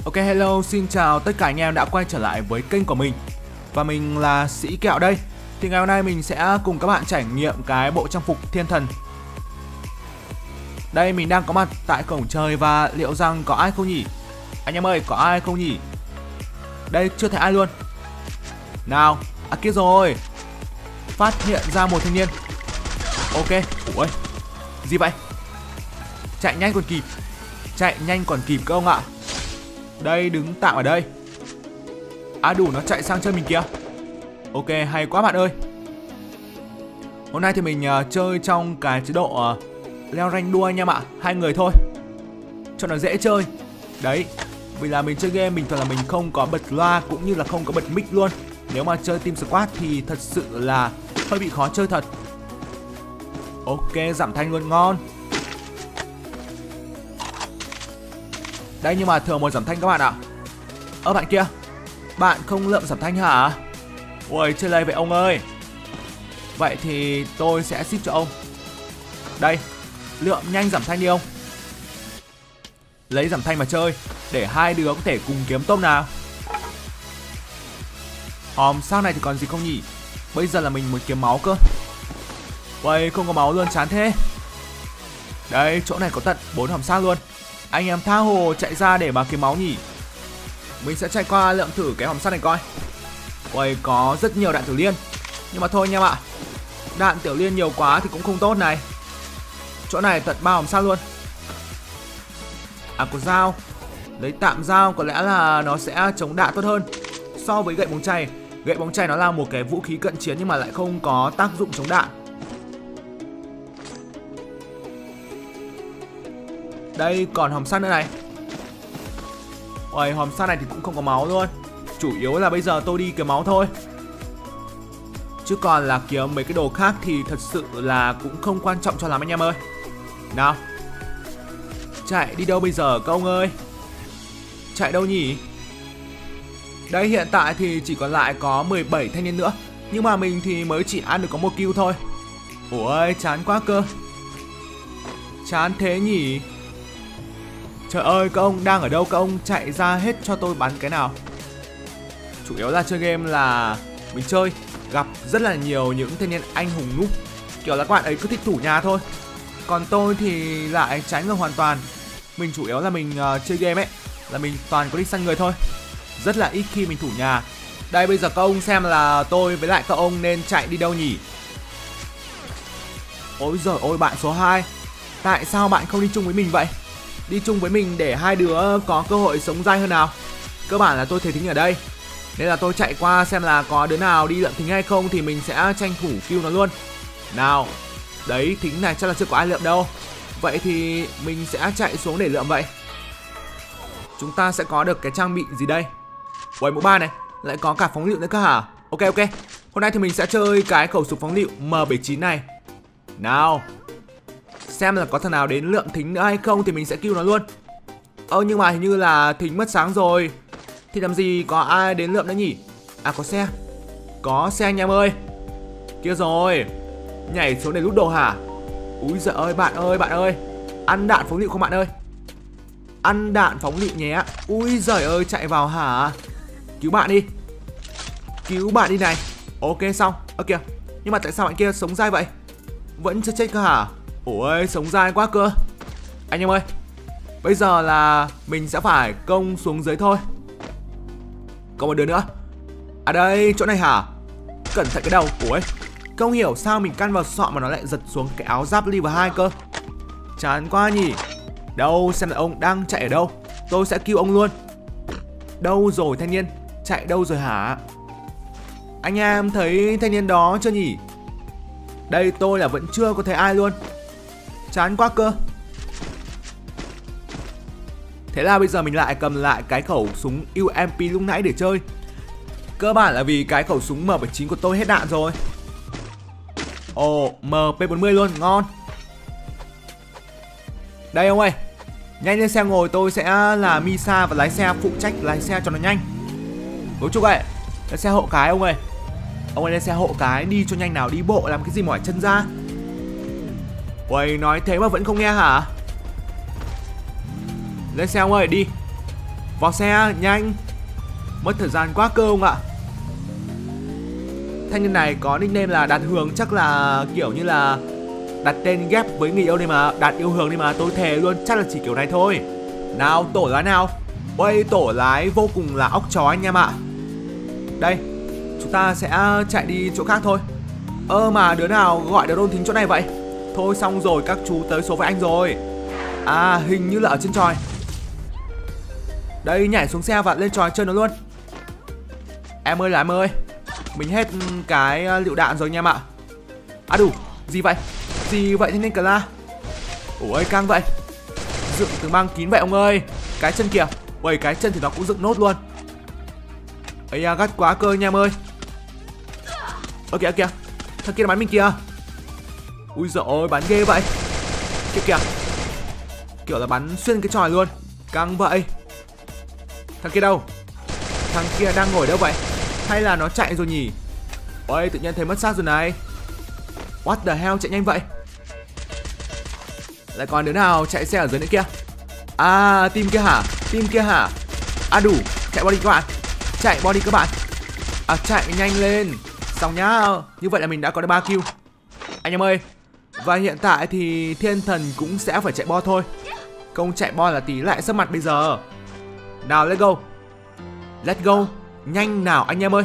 Ok, hello, xin chào tất cả anh em đã quay trở lại với kênh của mình. Và mình là Sĩ Kẹo đây. Thì ngày hôm nay mình sẽ cùng các bạn trải nghiệm cái bộ trang phục thiên thần. Đây, mình đang có mặt tại cổng trời và liệu rằng có ai không nhỉ? Anh em ơi, có ai không nhỉ? Đây, chưa thấy ai luôn. Nào, kia rồi. Phát hiện ra một thanh niên. Ok, ui, gì vậy? Chạy nhanh còn kịp. Chạy nhanh còn kịp cơ ông ạ. Đây, đứng tạm ở đây. Đủ nó chạy sang chơi mình kìa. Ok, hay quá bạn ơi. Hôm nay thì mình chơi trong cái chế độ leo rank đua anh em ạ. 2 người thôi cho nó dễ chơi. Đấy, vì là mình chơi game bình thường là mình không có bật loa cũng như là không có bật mic luôn. Nếu mà chơi team squad thì thật sự là hơi bị khó chơi thật. Ok, giảm thanh luôn, ngon. Đây, nhưng mà thường một giảm thanh các bạn ạ. Bạn kia, bạn không lượm giảm thanh hả? Ui, chơi lây vậy ông ơi. Vậy thì tôi sẽ ship cho ông. Đây, lượm nhanh giảm thanh đi ông. Lấy giảm thanh mà chơi, để hai đứa có thể cùng kiếm tôm nào. Hòm sau này thì còn gì không nhỉ? Bây giờ là mình muốn kiếm máu cơ. Ui, không có máu luôn, chán thế. Đây, chỗ này có tận 4 hòm xác luôn. Anh em tha hồ chạy ra để mà kiếm máu nhỉ. Mình sẽ chạy qua lượm thử cái hòm sắt này coi. Ui, có rất nhiều đạn tiểu liên. Nhưng mà thôi anh em ạ, đạn tiểu liên nhiều quá thì cũng không tốt này. Chỗ này tận 3 hòm sắt luôn. Có dao. Lấy tạm dao, có lẽ là nó sẽ chống đạn tốt hơn so với gậy bóng chày. Gậy bóng chày nó là một cái vũ khí cận chiến nhưng mà lại không có tác dụng chống đạn. Đây, còn hòm sắt nữa này. Ôi, hòm sắt này thì cũng không có máu luôn. Chủ yếu là bây giờ tôi đi kiếm máu thôi. Chứ còn là kiếm mấy cái đồ khác thì thật sự là cũng không quan trọng cho lắm anh em ơi. Nào, chạy đi đâu bây giờ các ông ơi? Chạy đâu nhỉ? Đây, hiện tại thì chỉ còn lại có 17 thanh niên nữa. Nhưng mà mình thì mới chỉ ăn được có 1 kill thôi. Ôi, chán quá cơ. Chán thế nhỉ. Trời ơi, các ông đang ở đâu? Các ông chạy ra hết cho tôi bắn cái nào. Chủ yếu là chơi game là mình chơi gặp rất là nhiều những thanh niên anh hùng núp. Kiểu là các bạn ấy cứ thích thủ nhà thôi. Còn tôi thì lại trái ngược hoàn toàn. Mình chủ yếu là mình chơi game ấy là mình toàn có đi săn người thôi. Rất là ít khi mình thủ nhà. Đây, bây giờ các ông xem là tôi với lại các ông nên chạy đi đâu nhỉ? Ôi giời ôi, bạn số 2, tại sao bạn không đi chung với mình vậy? Đi chung với mình để hai đứa có cơ hội sống dai hơn nào. Cơ bản là tôi thấy Thính ở đây nên là tôi chạy qua xem là có đứa nào đi lượm Thính hay không thì mình sẽ tranh thủ kill nó luôn. Nào, đấy, Thính này chắc là chưa có ai lượm đâu. Vậy thì mình sẽ chạy xuống để lượm vậy. Chúng ta sẽ có được cái trang bị gì đây? Ui, mũ 3 này, lại có cả phóng lựu nữa cơ hả? Ok ok, hôm nay thì mình sẽ chơi cái khẩu súng phóng lựu M79 này. Nào, xem là có thằng nào đến lượm Thính nữa hay không thì mình sẽ kill nó luôn. Nhưng mà hình như là Thính mất sáng rồi thì làm gì có ai đến lượm nữa nhỉ? Có xe. Có xe anh em ơi. Kia rồi, nhảy xuống để lút đồ hả? Úi giời ơi, bạn ơi, ăn đạn phóng lựu không bạn ơi? Ăn đạn phóng lựu nhé. Úi giời ơi, chạy vào hả? Cứu bạn đi. Cứu bạn đi này. Ok, xong. Kìa, nhưng mà tại sao bạn kia sống dai vậy? Vẫn chưa chết cơ hả? Ôi, sống dai quá cơ. Anh em ơi, bây giờ là mình sẽ phải công xuống dưới thôi. Có một đứa nữa. Đây, chỗ này hả? Cẩn thận cái đầu. Ui, không hiểu sao mình căn vào sọ mà nó lại giật xuống cái áo giáp level 2 cơ. Chán quá nhỉ. Đâu, xem là ông đang chạy ở đâu, tôi sẽ cứu ông luôn. Đâu rồi thanh niên? Chạy đâu rồi hả? Anh em thấy thanh niên đó chưa nhỉ? Đây, tôi là vẫn chưa có thấy ai luôn. Chán quá cơ. Thế là bây giờ mình lại cầm lại cái khẩu súng UMP lúc nãy để chơi. Cơ bản là vì cái khẩu súng M79 của tôi hết đạn rồi. Ồ, MP40 luôn, ngon. Đây ông ơi, nhanh lên xe ngồi, tôi sẽ là Misa và lái xe, phụ trách lái xe cho nó nhanh. Gấu trúc ơi, lên xe hộ cái ông ơi. Ông ơi, lên xe hộ cái, đi cho nhanh nào, đi bộ làm cái gì mỏi chân ra. Uầy, nói thế mà vẫn không nghe hả? Lên xe ông ơi, đi. Vào xe, nhanh. Mất thời gian quá cơ không ạ? Thanh niên này có nickname là Đạt Hường, chắc là kiểu như là đặt tên ghép với người yêu đây mà, Đạt Yêu Hường đi mà, tôi thề luôn chắc là chỉ kiểu này thôi. Nào, tổ lái nào. Ôi, tổ lái vô cùng là óc chó anh em ạ. Đây, chúng ta sẽ chạy đi chỗ khác thôi. Mà đứa nào gọi đồn thính chỗ này vậy? Thôi xong rồi, các chú tới số với anh rồi. À, hình như là ở trên tròi. Đây, nhảy xuống xe và lên tròi chơi nó luôn. Em ơi là em ơi, mình hết cái lựu đạn rồi anh em ạ. À đủ, gì vậy? Gì vậy thế nên cả la? Ủa căng vậy. Dựng từ mang kín vậy ông ơi. Cái chân kìa. Ui, cái chân thì nó cũng dựng nốt luôn. Ây da, gắt quá cơ anh em ơi. Ơ kìa kìa, thằng kia bắn mình kìa. Ui giời ơi, bắn ghê vậy. Kìa kìa, kiểu là bắn xuyên cái tròi luôn. Căng vậy. Thằng kia đâu? Thằng kia đang ngồi đâu vậy? Hay là nó chạy rồi nhỉ? Ôi, tự nhiên thấy mất xác rồi này. What the hell, chạy nhanh vậy. Lại còn đứa nào chạy xe ở dưới nữa kia. À, team kia hả? Team kia hả? À đủ, chạy body các bạn. Chạy body các bạn. À, chạy nhanh lên. Xong nhá. Như vậy là mình đã có được 3 kill. Anh em ơi. Và hiện tại thì thiên thần cũng sẽ phải chạy bo thôi. Không chạy bo là tí lại sấp mặt bây giờ. Nào, let's go. Let's go. Nhanh nào anh em ơi.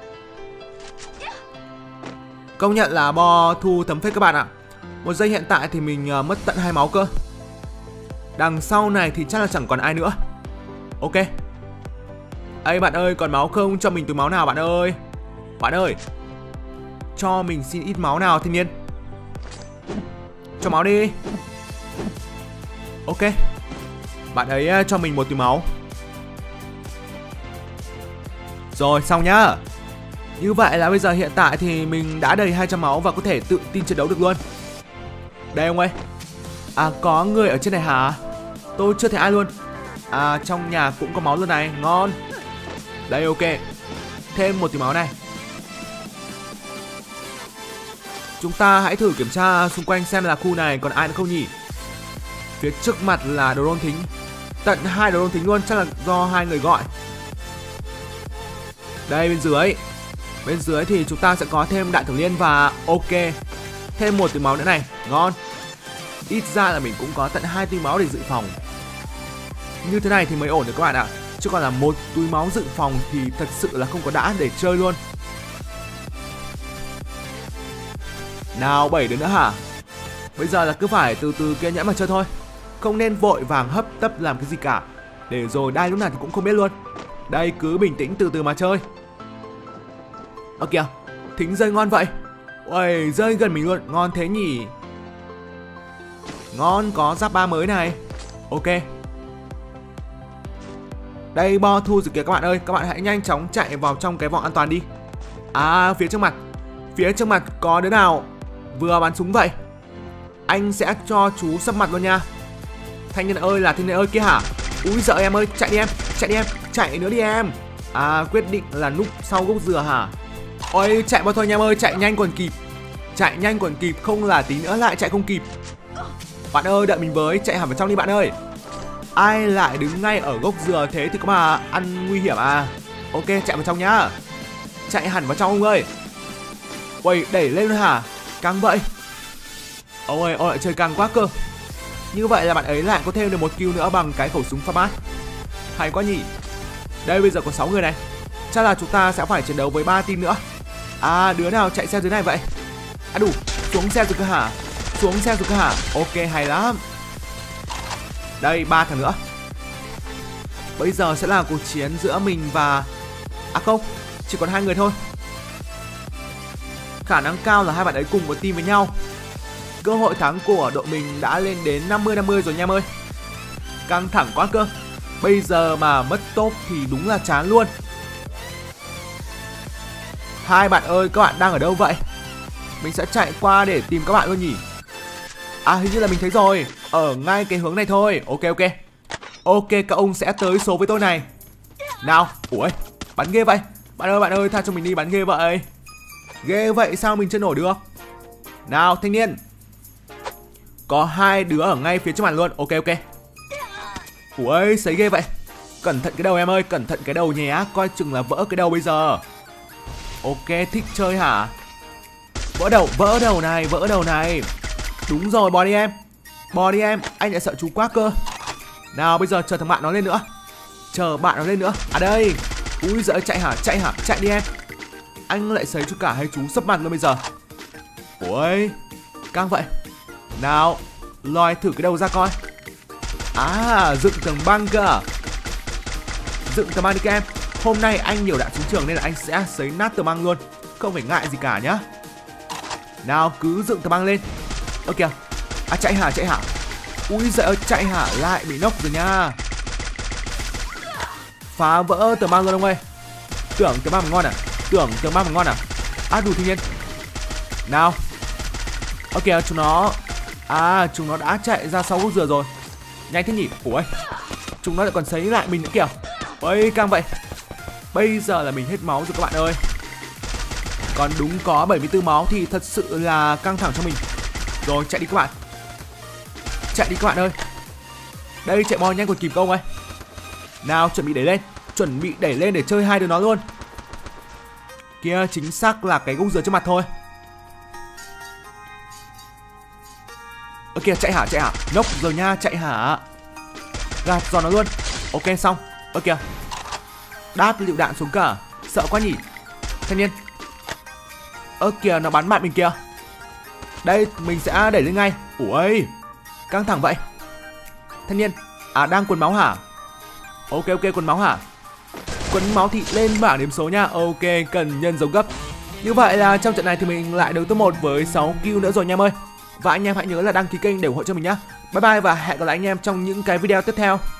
Công nhận là bo thu thấm phết các bạn ạ. Một giây hiện tại thì mình mất tận 2 máu cơ. Đằng sau này thì chắc là chẳng còn ai nữa. Ok. Ây bạn ơi, còn máu không? Cho mình túi máu nào bạn ơi. Bạn ơi, cho mình xin ít máu nào thanh niên. Cho máu đi. Ok. Bạn ấy cho mình một túi máu. Rồi xong nhá. Như vậy là bây giờ hiện tại thì mình đã đầy 200 máu và có thể tự tin chiến đấu được luôn. Đây ông ơi. À, có người ở trên này hả? Tôi chưa thấy ai luôn. À, trong nhà cũng có máu luôn này. Ngon. Đây, ok. Thêm một túi máu này. Chúng ta hãy thử kiểm tra xung quanh xem là khu này còn ai nữa không nhỉ. Phía trước mặt là đồ đôn thính. Tận 2 đồ đôn thính luôn. Chắc là do 2 người gọi. Đây bên dưới. Bên dưới thì chúng ta sẽ có thêm đạn thử liên và ok. Thêm một túi máu nữa này. Ngon. Ít ra là mình cũng có tận 2 túi máu để dự phòng. Như thế này thì mới ổn được các bạn ạ. Chứ còn là một túi máu dự phòng thì thật sự là không có đã để chơi luôn. Nào, 7 đứa nữa hả? Bây giờ là cứ phải từ từ kiên nhẫn mà chơi thôi. Không nên vội vàng hấp tấp làm cái gì cả. Để rồi đai lúc nào thì cũng không biết luôn. Đây, cứ bình tĩnh từ từ mà chơi. Ơ kìa, thính rơi ngon vậy. Ui, rơi gần mình luôn, ngon thế nhỉ. Ngon, có giáp 3 mới này. Ok. Đây, bo thu rồi kìa các bạn ơi. Các bạn hãy nhanh chóng chạy vào trong cái vòng an toàn đi. À, phía trước mặt. Phía trước mặt có đứa nào vừa bắn súng vậy? Anh sẽ cho chú sấp mặt luôn nha. Thanh niên ơi là thanh niên ơi kia hả? Úi giời em ơi, chạy đi em. Chạy đi em, chạy nữa đi em. À, quyết định là núp sau gốc dừa hả? Ôi, chạy bao thôi anh em ơi, chạy nhanh còn kịp. Chạy nhanh còn kịp, không là tí nữa lại chạy không kịp. Bạn ơi, đợi mình với, chạy hẳn vào trong đi bạn ơi. Ai lại đứng ngay ở gốc dừa thế thì có mà ăn nguy hiểm à. Ok, chạy vào trong nhá. Chạy hẳn vào trong ông ơi. Ui, đẩy lên luôn hả? Căng vậy. Ông ơi, lại chơi căng quá cơ. Như vậy là bạn ấy lại có thêm được một kill nữa bằng cái khẩu súng FAMAS. Hay quá nhỉ. Đây, bây giờ có 6 người này. Chắc là chúng ta sẽ phải chiến đấu với 3 team nữa. À, đứa nào chạy xe dưới này vậy? À đủ, xuống xe rồi cơ hả? Xuống xe rồi cơ hả? Ok, hay lắm. Đây, 3 thằng nữa. Bây giờ sẽ là cuộc chiến giữa mình và... À không, chỉ còn 2 người thôi. Khả năng cao là hai bạn ấy cùng một team với nhau. Cơ hội thắng của đội mình đã lên đến 50-50 rồi nha em ơi. Căng thẳng quá cơ. Bây giờ mà mất top thì đúng là chán luôn. Hai bạn ơi, các bạn đang ở đâu vậy? Mình sẽ chạy qua để tìm các bạn luôn nhỉ. À, hình như là mình thấy rồi. Ở ngay cái hướng này thôi. Ok, ok. Ok, các ông sẽ tới số với tôi này. Nào, ủa, bắn ghê vậy. Bạn ơi, tha cho mình đi, bắn ghê vậy. Ghê vậy sao mình chưa nổ được. Nào, thanh niên. Có 2 đứa ở ngay phía trước mặt luôn. Ok, ok. Ủa, sấy ghê vậy. Cẩn thận cái đầu em ơi, cẩn thận cái đầu nhé, coi chừng là vỡ cái đầu bây giờ. Ok, thích chơi hả? Vỡ đầu này. Đúng rồi, bò đi em, anh lại sợ chú quá cơ. Nào bây giờ chờ thằng bạn nó lên nữa. À đây. Úi giời, chạy đi em. Anh lại sấy cho cả hai chú sấp mặt luôn bây giờ. Ôi, căng vậy. Nào, lòi thử cái đầu ra coi. À, dựng tường băng cơ. Dựng tường băng đi các em. Hôm nay anh nhiều đạn súng trường nên là anh sẽ sấy nát tường băng luôn. Không phải ngại gì cả nhá. Nào, cứ dựng tường băng lên. Ơ kìa. À, chạy hả. Ui giời ơi, chạy hả, lại bị nốc rồi nha. Phá vỡ tường băng luôn ông ơi. Tưởng tường băng mà ngon à? À đủ thiên nhiên. Nào. Ok, chúng nó đã chạy ra sau gốc dừa rồi. Nhanh thế nhỉ. Ủa, chúng nó lại còn sấy lại mình nữa kìa. Ôi, căng vậy. Bây giờ là mình hết máu rồi các bạn ơi. Còn đúng có 74 máu thì thật sự là căng thẳng cho mình. Rồi, chạy đi các bạn ơi. Đây, chạy bo nhanh còn kịp không ơi. Nào, chuẩn bị đẩy lên để chơi hai đứa nó luôn. Kia, chính xác là cái gốc dừa trước mặt thôi. Ok, chạy hả. Nốc rồi nha, chạy hả. Gạt giòn nó luôn. Ok, xong. Ok, đáp lựu đạn xuống cả. Sợ quá nhỉ. Thanh niên. Kìa, nó bắn bạn mình kìa. Đây, mình sẽ đẩy lên ngay. Ui, căng thẳng vậy. Thanh niên. À, đang quần máu hả? Ok, quần máu hả? Quần máu thì lên bảng điểm số nha. Ok, cần nhân dấu gấp. Như vậy là trong trận này thì mình lại được top 1 với 6 kill nữa rồi nha em ơi. Và anh em hãy nhớ là đăng ký kênh để ủng hộ cho mình nhé. Bye bye và hẹn gặp lại anh em trong những cái video tiếp theo.